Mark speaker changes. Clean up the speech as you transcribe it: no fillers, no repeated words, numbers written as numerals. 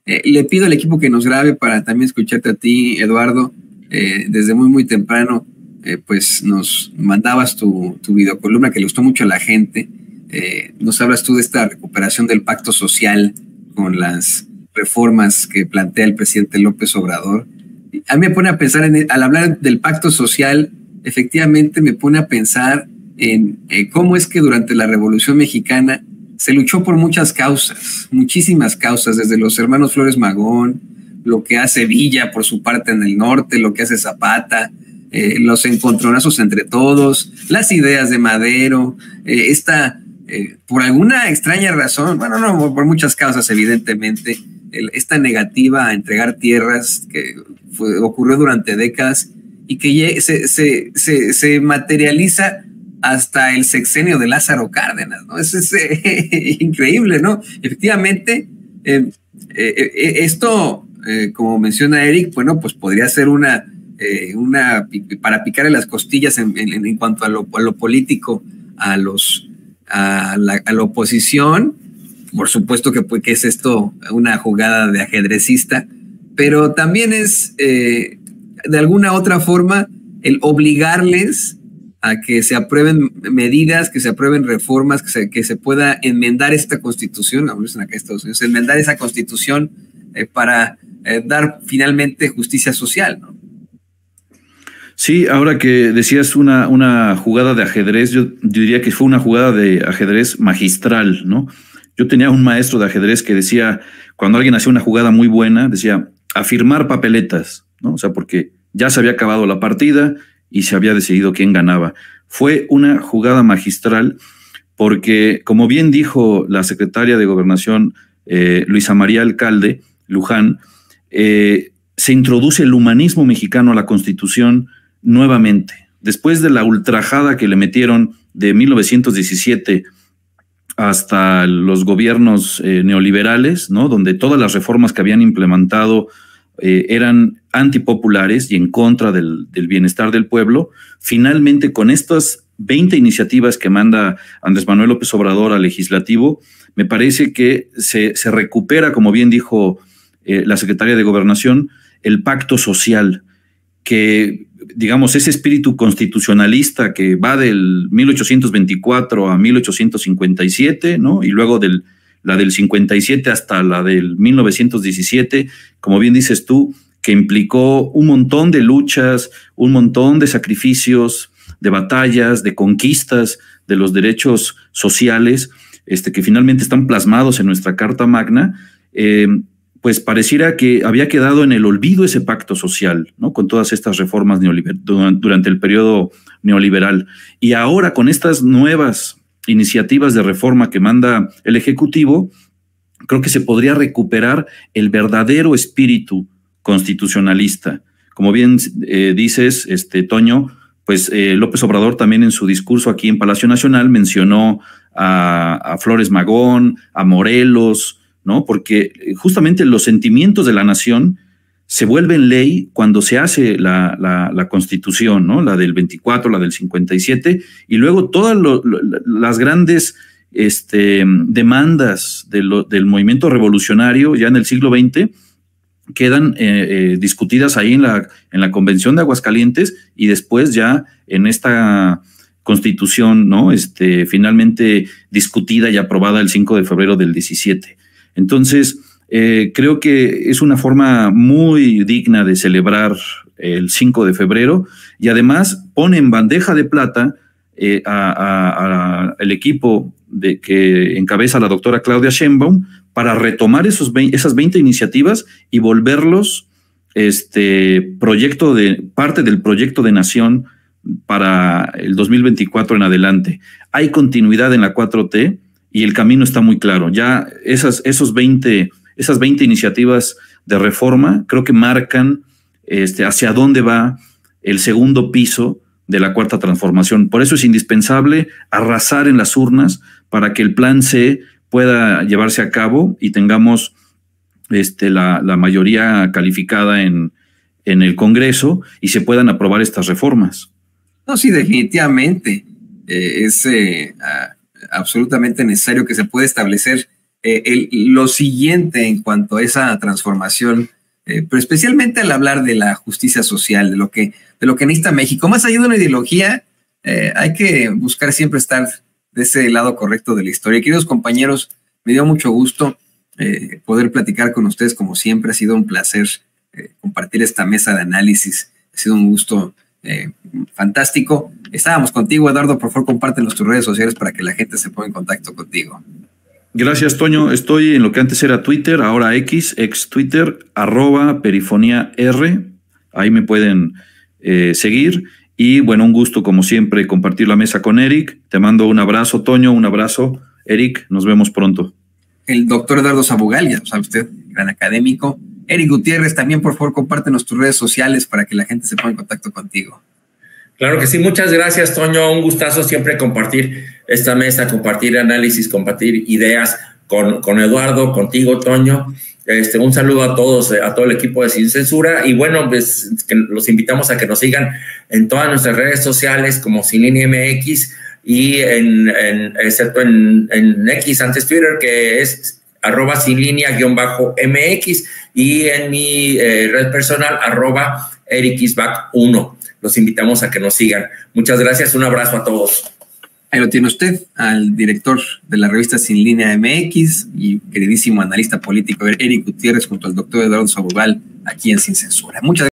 Speaker 1: Le pido al equipo que nos grabe para también escucharte a ti, Eduardo. Desde muy temprano, pues nos mandabas tu videocolumna que le gustó mucho a la gente. Nos hablas tú de esta recuperación del pacto social con las reformas que plantea el presidente López Obrador. A mí me pone a pensar, al hablar del pacto social, efectivamente me pone a pensar en cómo es que durante la Revolución Mexicana se luchó por muchas causas, muchísimas causas, desde los hermanos Flores Magón, lo que hace Villa por su parte en el norte, lo que hace Zapata, los encontronazos entre todos, las ideas de Madero, por alguna extraña razón, bueno, no, por muchas causas evidentemente, esta negativa a entregar tierras que ocurrió durante décadas y que se materializa hasta el sexenio de Lázaro Cárdenas, ¿no? Es increíble, ¿no? Efectivamente, esto, como menciona Eric, bueno, pues podría ser una para picarle las costillas en cuanto a lo político a la oposición. Por supuesto que es esto una jugada de ajedrecista, pero también es de alguna otra forma el obligarles a que se aprueben medidas, que se aprueben reformas, que se pueda enmendar esta constitución, acá en Estados Unidos, enmendar esa constitución para dar finalmente justicia social, ¿no?
Speaker 2: Sí, ahora que decías una jugada de ajedrez, yo diría que fue una jugada de ajedrez magistral, ¿no? Yo tenía un maestro de ajedrez que decía, cuando alguien hacía una jugada muy buena, decía, a firmar papeletas, ¿no? O sea, porque ya se había acabado la partida y se había decidido quién ganaba. Fue una jugada magistral porque, como bien dijo la secretaria de Gobernación, Luisa María Alcalde Luján, se introduce el humanismo mexicano a la Constitución nuevamente. Después de la ultrajada que le metieron de 1917 hasta los gobiernos neoliberales, ¿no? Donde todas las reformas que habían implementado eran antipopulares y en contra del bienestar del pueblo. Finalmente, con estas 20 iniciativas que manda Andrés Manuel López Obrador al legislativo, me parece que se recupera, como bien dijo la secretaria de Gobernación, el pacto social, que, digamos, ese espíritu constitucionalista que va del 1824 a 1857, ¿no? Y luego la del 57 hasta la del 1917, como bien dices tú, que implicó un montón de luchas, un montón de sacrificios, de batallas, de conquistas de los derechos sociales, que finalmente están plasmados en nuestra Carta Magna, pues pareciera que había quedado en el olvido ese pacto social, ¿no? Con todas estas reformas durante el periodo neoliberal. Y ahora, con estas nuevas iniciativas de reforma que manda el Ejecutivo, creo que se podría recuperar el verdadero espíritu constitucionalista. Como bien dices, Toño, pues López Obrador también en su discurso aquí en Palacio Nacional mencionó a Flores Magón, a Morelos, ¿no? Porque justamente los sentimientos de la nación se vuelven ley cuando se hace la Constitución, ¿no? La del 24, la del 57, y luego todas las grandes demandas del movimiento revolucionario ya en el siglo XX quedan discutidas ahí en la Convención de Aguascalientes y después ya en esta Constitución, ¿no? Finalmente discutida y aprobada el 5 de febrero del 17. Entonces, creo que es una forma muy digna de celebrar el 5 de febrero y además pone en bandeja de plata al equipo que encabeza la doctora Claudia Sheinbaum para retomar esas 20 iniciativas y volverlos parte del proyecto de nación para el 2024 en adelante. Hay continuidad en la 4T y el camino está muy claro. Ya esas 20 iniciativas de reforma creo que marcan hacia dónde va el segundo piso de la Cuarta Transformación. Por eso es indispensable arrasar en las urnas para que el Plan C pueda llevarse a cabo y tengamos la mayoría calificada en el Congreso y se puedan aprobar estas reformas.
Speaker 1: No, sí, definitivamente es absolutamente necesario que se pueda establecer lo siguiente en cuanto a esa transformación, pero especialmente al hablar de la justicia social, de lo que necesita México. Más allá de una ideología, hay que buscar siempre estar de ese lado correcto de la historia. Queridos compañeros, me dio mucho gusto poder platicar con ustedes como siempre. Ha sido un placer compartir esta mesa de análisis. Ha sido un gusto fantástico. Estábamos contigo, Eduardo. Por favor, compártenos tus redes sociales para que la gente se ponga en contacto contigo.
Speaker 2: Gracias, Toño. Estoy en lo que antes era Twitter, ahora ex Twitter, @perifoniar. Ahí me pueden seguir. Y bueno, un gusto como siempre compartir la mesa con Eric. Te mando un abrazo, Toño, un abrazo. Eric, nos vemos pronto.
Speaker 1: El doctor Eduardo Sabugal, ya sabe usted, gran académico. Eric Gutiérrez, también por favor compártenos tus redes sociales para que la gente se ponga en contacto contigo.
Speaker 3: Claro que sí, muchas gracias, Toño. Un gustazo siempre compartir esta mesa, compartir análisis, compartir ideas con Eduardo, contigo, Toño. Un saludo a todos, a todo el equipo de Sin Censura. Y bueno, pues que los invitamos a que nos sigan en todas nuestras redes sociales como Sin Línea MX y excepto en X, antes Twitter, que es @sinlinea_MX, y en mi red personal @erikisbach1. Los invitamos a que nos sigan. Muchas gracias, un abrazo a todos.
Speaker 1: Ahí lo tiene usted, al director de la revista Sin Línea MX y queridísimo analista político Eric Gutiérrez junto al doctor Eduardo Sabugal aquí en Sin Censura. Muchas gracias.